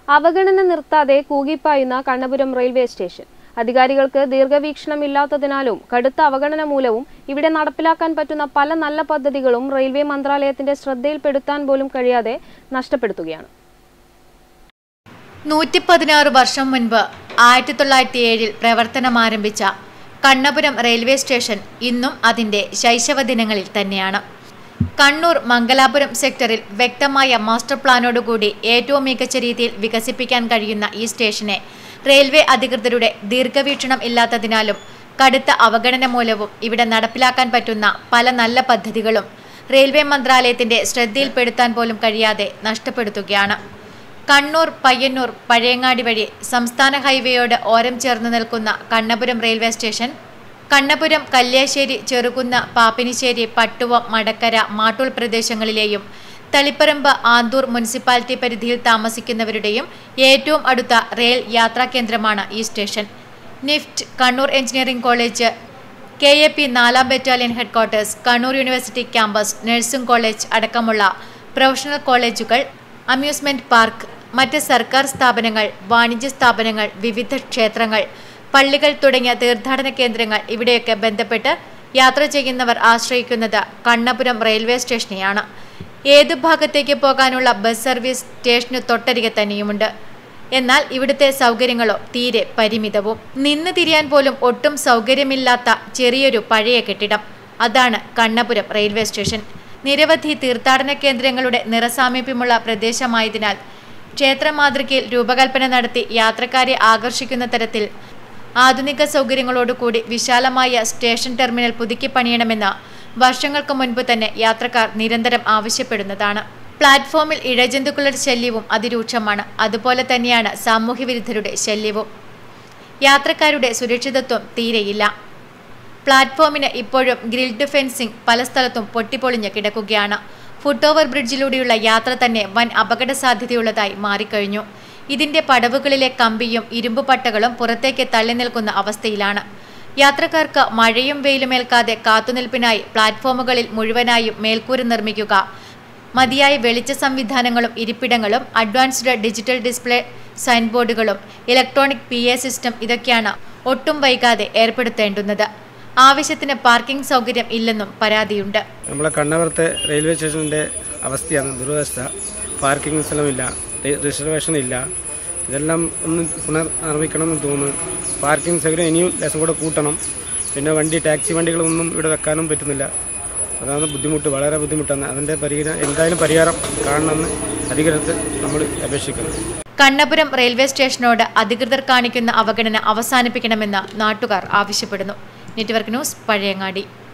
അവഗണന നിർത്താതെ കൂകിപ്പായുന്ന Kannapuram railway station. അധികാരികൾക്ക് ദീർഘവീക്ഷണമില്ലാത്തതിനാലും കടുത്ത അവഗണന മൂലവും ഇവിടെ നടപ്പിലാക്കാൻ പറ്റുന്ന പല നല്ല പദ്ധതികളും റെയിൽവേ മന്ത്രാലയത്തിന്റെ ശ്രദ്ധയിൽപ്പെടുത്താൻ പോലും കഴിയാതെ നഷ്ടപ്പെടുത്തുകയാണ്. 116 വർഷം മുൻപ് 1907 പ്രവർത്തനമാരംഭിച്ച കണ്ണപുരം റെയിൽവേ സ്റ്റേഷൻ ഇന്നും അതിന്റെ ശൈശവ ദിനങ്ങളിൽ തന്നെയാണ്. കണ്ണൂർ മംഗലാപുരം സെക്ടറിൽ വ്യക്തമായ മാസ്റ്റർ പ്ലാനോടുകൂടി ഏറ്റവും മികച്ച രീതിയിൽ വികസിപ്പിക്കാൻ കഴിയുന്ന ഈ സ്റ്റേഷനെ റെയിൽവേ അധികൃതരുടെ ദീർഘവീക്ഷണം ഇല്ലാത്തതിനാലും കടുത്ത അവഗണന മൂലവും ഇവിടെ നടപ്പിലാക്കാൻ പറ്റുന്ന പല നല്ല പദ്ധതികളും റെയിൽവേ മന്ത്രാലയത്തിന്റെ ശ്രദ്ധയിൽപ്പെടുത്താൻ പോലും കഴിയാതെ നഷ്ടപ്പെടുത്തുകയാണ്. കണ്ണൂർ പയ്യന്നൂർ പഴയങ്ങാടി വഴി സംസ്ഥാന ഹൈവേയോട് ഓരം ചേർന്ന് നിൽക്കുന്ന കണ്ണപുരം റെയിൽവേ സ്റ്റേഷൻ കണ്ണപുരം, കല്യാശ്ശേരി, ചെറുകുന്ന്, പാപ്പിനിശ്ശേരി, പട്ടുവം, മടക്കര, മാട്ടൂൽ പ്രദേശങ്ങളിലെയും തളിപ്പറമ്പ്, ആന്തൂർ മുനിസിപ്പാലിറ്റി പരിധിയിൽ താമസിക്കുന്നവരുടെയും ഏറ്റവും അടുത്ത റെയിൽ യാത്രാ കേന്ദ്രമാണ് ഈ station. NIFT, Kannur engineering college, KAP 4ാം battalion headquarters, Kannur university campus, nursing college അടക്കമുള്ള പ്രൊഫഷണൽ കോളേജുകൾ, അമ്യൂസ്മെന്റ് പാർക്ക്, മറ്റ് സർക്കാർ സ്ഥാപനങ്ങൾ, വാണിജ്യ സ്ഥാപനങ്ങൾ, വിവിധ ക്ഷേത്രങ്ങൾ, പള്ളികൾ തുടങ്ങിയ തീർത്ഥാടന കേന്ദ്രങ്ങൾ ഇവിടെയൊക്കെ ബന്ധപ്പെട്ട് യാത്ര ചെയ്യുന്നവർ ആശ്രയിക്കുന്നത് കണ്ണപുരം റെയിൽവേ സ്റ്റേഷനെയാണ്. ഏതു ഭാഗത്തേക്ക് പോകാനുള്ള ബസ് സർവീസ് സ്റ്റേഷന് തൊട്ടരികെ തന്നെയുമുണ്ട്. എന്നാൽ ഇവിടുത്തെ സൗകര്യങ്ങളോ തീരെ പരിമിതവും. നിന്ന് തിരിയാൻ പോലും ഒട്ടും സൗകര്യമില്ലാത്ത ചെറിയൊരു പഴയ കെട്ടിടം, അതാണ് കണ്ണപുരം റെയിൽവേ സ്റ്റേഷൻ. നിരവധി തീർത്ഥാടന കേന്ദ്രങ്ങളുടെ നിറസാമീപ്യമുള്ള പ്രദേശമായതിനാൽ ക്ഷേത്ര മാതൃകയിൽ രൂപകൽപ്പന നടത്തി യാത്രക്കാരെ ആകർഷിക്കുന്ന തരത്തിൽ ആധുനിക സൗകര്യങ്ങളോടുകൂടി വിശാലമായ സ്റ്റേഷൻ ടെർമിനൽ പുതുക്കി പണിയണമെന്ന് വർഷങ്ങൾക്ക് മുൻപ് തന്നെ യാത്രക്കാർ നിരന്തരം ആവശ്യപ്പെടുന്നതാണ്. പ്ലാറ്റ്ഫോമിൽ ഇഴജന്തുക്കളുടെ ശല്യവും അതിരൂക്ഷമാണ്. അതുപോലെ തന്നെയാണ് സാമൂഹ്യവിരുദ്ധരുടെ ശല്യവും. യാത്രക്കാരുടെ സുരക്ഷിതത്വം തീരെയില്ല. പ്ലാറ്റ്ഫോമിന് ഇപ്പോഴും ഗ്രിൽഡ് ഫെൻസിംഗ് പല സ്ഥലത്തും പൊട്ടിപ്പൊളിഞ്ഞ് കിടക്കുകയാണ്. ഫുട് ഓവർ ബ്രിഡ്ജിലൂടെയുള്ള യാത്ര തന്നെ വൻ അപകട സാധ്യതയുള്ളതായി മാറിക്കഴിഞ്ഞു. ഇതിന്റെ പടവുകളിലെ കമ്പിയും ഇരുമ്പ് പട്ടകളും പുറത്തേക്ക് തള്ളി നിൽക്കുന്ന അവസ്ഥയിലാണ്. യാത്രക്കാർക്ക് മഴയും വെയിലുമേൽക്കാതെ കാത്തുനിൽപ്പിനായി പ്ലാറ്റ്ഫോമുകളിൽ മുഴുവനായും മേൽക്കൂര നിർമ്മിക്കുക, മതിയായ വെളിച്ച സംവിധാനങ്ങളും ഇരിപ്പിടങ്ങളും, അഡ്വാൻസ്ഡ് ഡിജിറ്റൽ ഡിസ്പ്ലേ സൈൻ ബോർഡുകളും, ഇലക്ട്രോണിക് PA സിസ്റ്റം ഇതൊക്കെയാണ് ഒട്ടും വൈകാതെ ഏർപ്പെടുത്തേണ്ടുന്നത്. ആവശ്യത്തിന് പാർക്കിംഗ് സൗകര്യം ഇല്ലെന്നും പരാതിയുണ്ട്. നമ്മളെ കണ്ണപുരത്തെ റെയിൽവേ സ്റ്റേഷന്റെ അവസ്ഥയാണ് ദുരവസ്ഥ. പാർക്കിംഗ് സ്ഥലമില്ല, റിസർവേഷൻ ഇല്ല. ഇതെല്ലാം ഒന്ന് പുനർനിർമ്മിക്കണമെന്ന് തോന്നുന്നു. പാർക്കിംഗ് സൗകര്യം ഇനിയും ലേശം കൂടെ കൂട്ടണം. പിന്നെ ടാക്സി വണ്ടികളൊന്നും ഇവിടെ വെക്കാനും പറ്റുന്നില്ല. അതാണ് ബുദ്ധിമുട്ട്, വളരെ ബുദ്ധിമുട്ടാണ്. അതിന്റെ എന്തായാലും പരിഹാരം കാണണമെന്ന് അധികൃതർക്ക് നമ്മൾ അപേക്ഷിക്കണം. കണ്ണപുരം റെയിൽവേ സ്റ്റേഷനോട് അധികൃതർ കാണിക്കുന്ന അവഗണന അവസാനിപ്പിക്കണമെന്ന് നാട്ടുകാർ ആവശ്യപ്പെടുന്നു. Network news, Pazhayangadi.